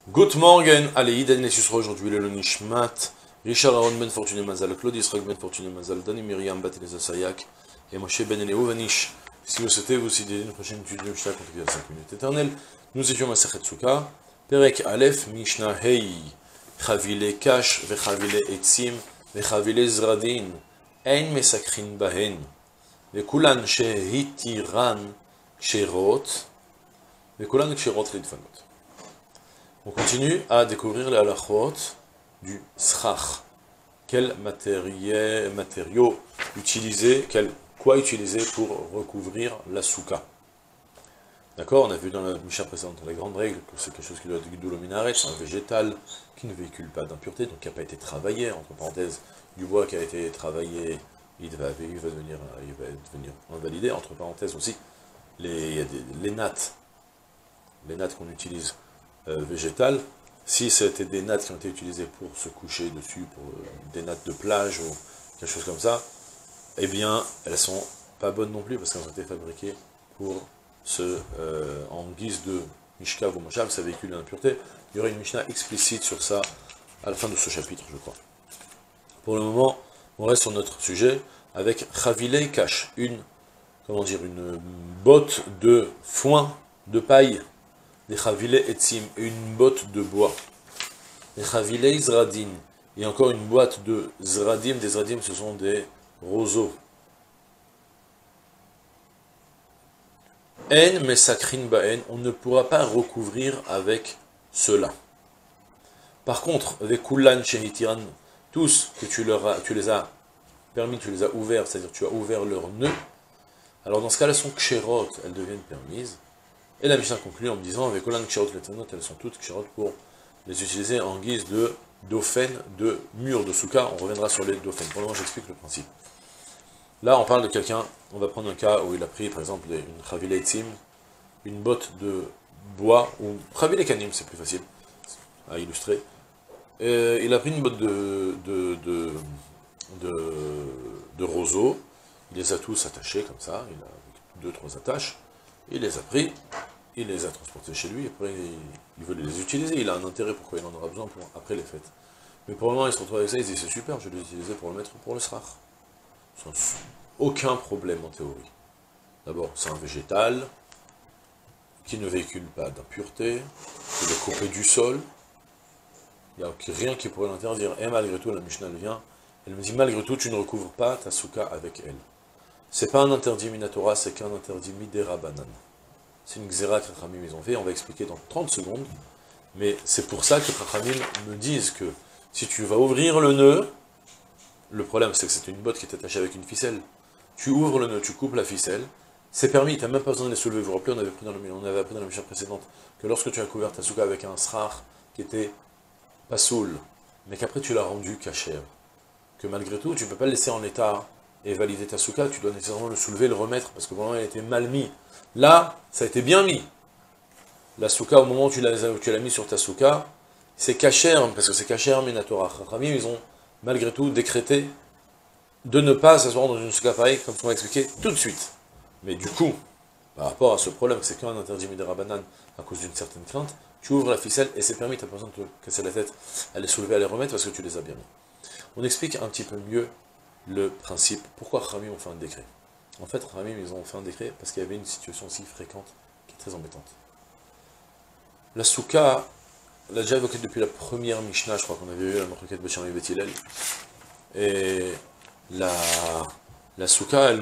Good morning, allez, Idan Nessusra aujourd'hui, le Nishmat, Richard Aaron Ben Fortuné Mazal, Claude Israël Ben Fortuné Mazal, Dani Myriam Bat Eliezer Sayak, et Moshe Ben Eliyahu Vanish. Si vous souhaitez vous aussi une prochaine étude de Mishnah contre 5 minutes éternelles, nous étions à Masechet Sukkah, Perek Aleph, Mishnah Hei, Chavile Kash, Vechavile Etzim, Vechavile Zradin, Ein Mesakrin Bahen, Vekulan Shehitiran Kshirot, Vekulan Kshirot Lidfanot. On continue à découvrir les halachot du srach. Quel matériaux utiliser, quoi utiliser pour recouvrir la souka. D'accord, on a vu dans la Mishnah précédente la grande règle que c'est quelque chose qui doit être guidou minaret, c'est un végétal qui ne véhicule pas d'impureté, donc qui n'a pas été travaillé, entre parenthèses, du bois qui a été travaillé, il va devenir invalidé, entre parenthèses aussi, il y a les nattes qu'on utilise végétales, si c'était des nattes qui ont été utilisées pour se coucher dessus, pour des nattes de plage ou quelque chose comme ça, eh bien, elles sont pas bonnes non plus, parce qu'elles ont été fabriquées pour en guise de mishkav ou moshav, ça véhicule l'impureté. Il y aurait une Mishnah explicite sur ça à la fin de ce chapitre, je crois. Pour le moment, on reste sur notre sujet avec Chavilei Kash, une botte de foin, de paille, des Chavilei Etzim, une botte de bois, des Chavilei Zradin, et encore une boîte de Zradim. Des Zradim, ce sont des roseaux. En mesakrin baen, on ne pourra pas recouvrir avec cela. Par contre, avec kulan shehitiran, tous que tu les as permis, tu les as ouverts, c'est-à-dire tu as ouvert leur nœud, alors dans ce cas-là, elles sont ksherot, elles deviennent permises. Et la Mishnah conclut en me disant, avec kulan ksherot letanot, elles sont toutes ksherot pour les utiliser en guise de dauphin, de mur de souka. On reviendra sur les dauphins. Pour le moment, j'explique le principe. Là, on parle de quelqu'un, on va prendre un cas où il a pris, par exemple, une Chavilei Etzim, une botte de bois, ou Chavilei Kanim, c'est plus facile à illustrer. Et il a pris une botte de roseaux, il les a tous attachés comme ça, il a 2-3 attaches, il les a pris, il les a transportés chez lui, après il veut les utiliser, il a un intérêt, pourquoi il en aura besoin après les fêtes. Mais pour le moment, il se retrouve avec ça, il se dit c'est super, je vais l'utiliser pour le mettre pour le srach. Sans aucun problème en théorie. D'abord, c'est un végétal qui ne véhicule pas d'impureté, qui est coupé du sol, il n'y a rien qui pourrait l'interdire. Et malgré tout, la Mishnah vient, elle me dit malgré tout, tu ne recouvres pas ta souka avec elle. C'est pas un interdit minatora, c'est qu'un interdit midera banan. C'est une xéra que Rachamim ils ont fait, on va expliquer dans 30 secondes, mais c'est pour ça que Rachamim me disent que si tu vas ouvrir le nœud, le problème c'est que c'est une botte qui est attachée avec une ficelle, tu ouvres le nœud, tu coupes la ficelle, c'est permis, tu n'as même pas besoin de les soulever. Vous vous rappelez, on avait appris dans la Mishnah précédente, que lorsque tu as couvert ta souka avec un srach qui était pas soul, mais qu'après tu l'as rendu cachère, que malgré tout, tu ne peux pas le laisser en état et valider ta souka, tu dois nécessairement le soulever, le remettre, parce que vraiment, elle était mal mis. Là, ça a été bien mis. La souka, au moment où tu l'as mis sur ta souka, c'est cachère, parce que c'est cachère minatora. Rachamim, ils ont malgré tout décrété de ne pas s'asseoir dans une souka pareille, comme on va expliquer tout de suite. Mais du coup, par rapport à ce problème, c'est qu'un interdit midera banan à cause d'une certaine crainte, tu ouvres la ficelle et c'est permis, tu n'as pas besoin de te casser la tête à les soulever, à les remettre parce que tu les as bien mis. On explique un petit peu mieux le principe. Pourquoi Rachamim ont fait un décret? En fait, Rachamim, ils ont fait un décret parce qu'il y avait une situation aussi fréquente qui est très embêtante. La souka, on l'a déjà évoqué depuis la première Mishnah, je crois qu'on avait eu la Marquette Becham et Bethilel. Et la souka,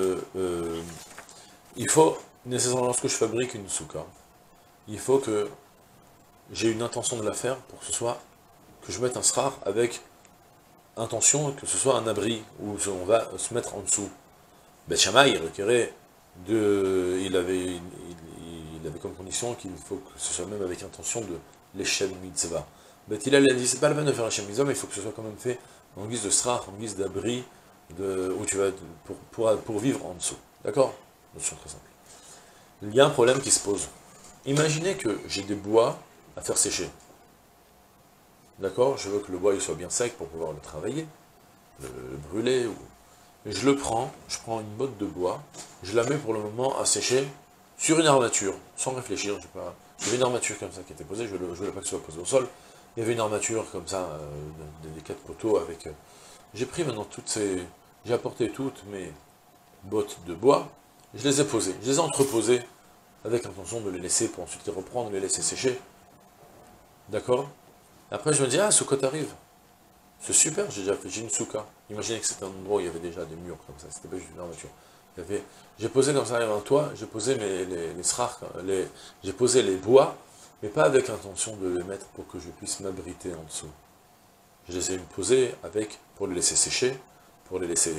il faut, nécessairement, lorsque je fabrique une souka, il faut que j'ai une intention de la faire pour que ce soit, que je mette un srach avec intention que ce soit un abri où on va se mettre en dessous. Beth Shammai requérait il avait comme condition qu'il faut que ce soit même avec intention de l'échelle mitzvah. Beth Hillel a dit c'est pas la peine de faire l'échelle mitzvah, mais il faut que ce soit quand même fait en guise de srach, en guise d'abri, où tu vas pour vivre en dessous. D'accord? Notion très simple. Il y a un problème qui se pose. Imaginez que j'ai des bois à faire sécher. D'accord? Je veux que le bois il soit bien sec pour pouvoir le travailler, le brûler. Et je prends une botte de bois, je la mets pour le moment à sécher sur une armature, sans réfléchir, Il y avait une armature comme ça qui était posée, je ne voulais pas que ce soit posé au sol. Il y avait une armature comme ça, des 4 poteaux avec... J'ai pris maintenant toutes ces... J'ai apporté toutes mes bottes de bois, je les ai posées, je les ai entreposées avec l'intention de les laisser pour ensuite les reprendre, les laisser sécher. D'accord? Après je me dis, ah, Soukot arrive. C'est super, j'ai déjà fait, j'ai une souka. Imaginez que c'était un endroit où il y avait déjà des murs comme ça, c'était pas juste une armature. J'ai posé comme ça, il y avait un toit, j'ai posé les srars, j'ai posé les bois, mais pas avec l'intention de les mettre pour que je puisse m'abriter en dessous. Je les ai posés pour les laisser sécher, pour les laisser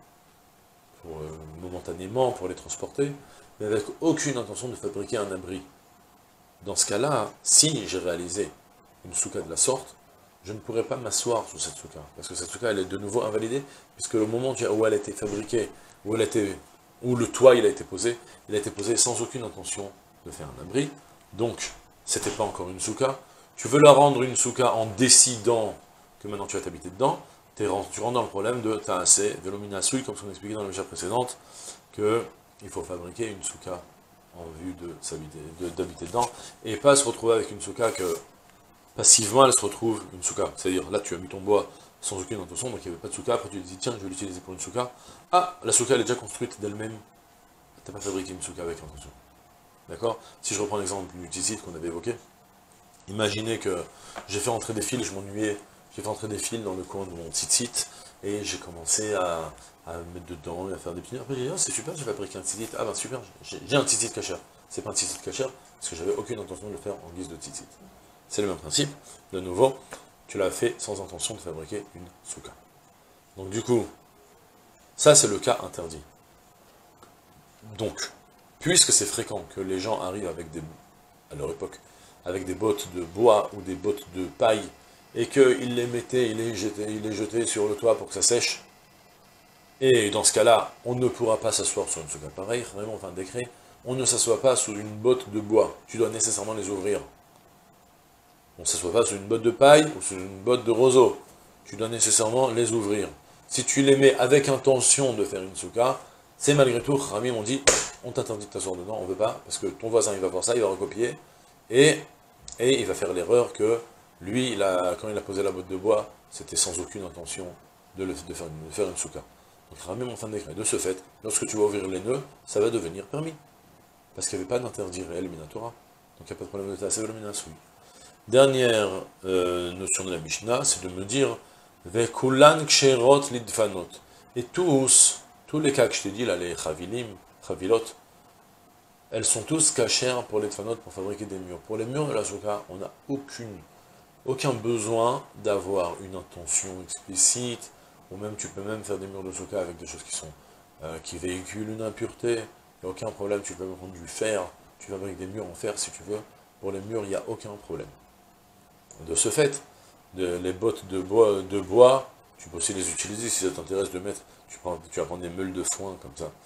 momentanément, pour les transporter, mais avec aucune intention de fabriquer un abri. Dans ce cas-là, si j'ai réalisé une souka de la sorte, je ne pourrais pas m'asseoir sur cette souka, parce que cette souka, elle est de nouveau invalidée, puisque le moment où elle a été fabriquée, où le toit il a été posé sans aucune intention de faire un abri, donc c'était pas encore une souka. Tu veux la rendre une souka en décidant que maintenant tu vas t'habiter dedans, tu rentres dans le problème de t'as assez velominasui, comme ce qu'on expliquait dans la Mishnah précédente, qu'il faut fabriquer une souka en vue d'habiter dedans, et pas se retrouver avec une souka que passivement elle se retrouve une souka. C'est-à-dire là tu as mis ton bois sans aucune intention, donc il n'y avait pas de souka, après tu te dis tiens je vais l'utiliser pour une souka. Ah, la souka elle est déjà construite d'elle-même, tu n'as pas fabriqué une souka avec intention. D'accord? Si je reprends l'exemple du tzitzit qu'on avait évoqué, imaginez que j'ai fait entrer des fils, je m'ennuyais, j'ai fait entrer des fils dans le coin de mon tzitzit, et j'ai commencé à mettre dedans, et à faire des petits... Après j'ai dit, oh, c'est super, j'ai fabriqué un tzitzit, ah ben super, j'ai un tzitzit kasher. C'est pas un tzitzit kasher, parce que j'avais aucune intention de le faire en guise de tzitzit. C'est le même principe, de nouveau, tu l'as fait sans intention de fabriquer une souka. Donc du coup, ça c'est le cas interdit. Donc, puisque c'est fréquent que les gens arrivent à leur époque, avec des bottes de bois ou des bottes de paille, et qu'ils les mettaient, ils les jetaient sur le toit pour que ça sèche, et dans ce cas-là, on ne pourra pas s'asseoir sur une souka pareille, vraiment, enfin, décret, on ne s'assoit pas sous une botte de bois, tu dois nécessairement les ouvrir. On ne s'assoit pas sur une botte de paille ou sur une botte de roseau, tu dois nécessairement les ouvrir. Si tu les mets avec intention de faire une souka, c'est malgré tout, Rami m'ont dit, on t'interdit de t'asseoir dedans, on ne veut pas, parce que ton voisin il va voir ça, il va recopier, et il va faire l'erreur que lui, quand il a posé la botte de bois, c'était sans aucune intention de faire une souka. Donc Rami m'ont fait un décret. De ce fait, lorsque tu vas ouvrir les nœuds, ça va devenir permis. Parce qu'il n'y avait pas d'interdit réel minatora. Donc il n'y a pas de problème de tasser le minasui. Dernière notion de la Mishnah, c'est de me dire Vekulan ksherot lidfanot. Et tous les cas que je t'ai dit, là, les chavilot, elles sont tous cachères pour les tfanot, pour fabriquer des murs. Pour les murs de la souka, on n'a aucun besoin d'avoir une intention explicite, ou même tu peux même faire des murs de souka avec des choses qui véhiculent une impureté, il n'y a aucun problème, tu peux prendre du fer, tu fabriques des murs en fer si tu veux, pour les murs il n'y a aucun problème. De ce fait, les bottes de bois, tu peux aussi les utiliser si ça t'intéresse de mettre, tu vas prendre des meules de foin comme ça.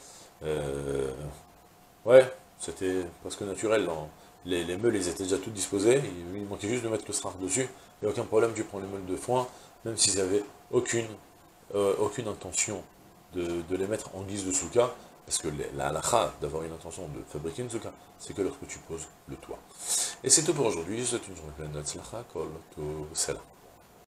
Ouais, c'était presque naturel. Les meules, ils étaient déjà toutes disposées, il manquait juste de mettre le sraf dessus, il n'y a aucun problème, tu prends les meules de foin, même s'ils n'avaient aucune intention de les mettre en guise de souka, parce que la halakha d'avoir une intention de fabriquer une souka, c'est que lorsque tu poses le toit. Et c'est tout pour aujourd'hui, je vous souhaite une journée pleine de tzlacha, kol, tout, salam.